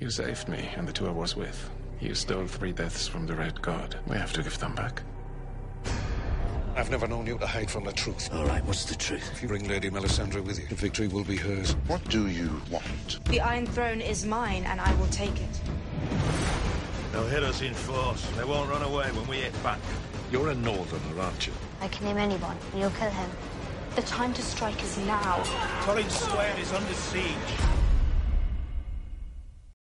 You saved me and the two I was with. You stole 3 deaths from the Red Guard. We have to give them back. I've never known you to hide from the truth. All right, what's the truth? If you bring Lady Melisandre with you, the victory will be hers. What do you want? The Iron Throne is mine, and I will take it. They'll hit us in force. They won't run away when we hit back. You're a northerner, aren't you? I can name anyone, and you'll kill him. The time to strike is now. Torridge Square is under siege.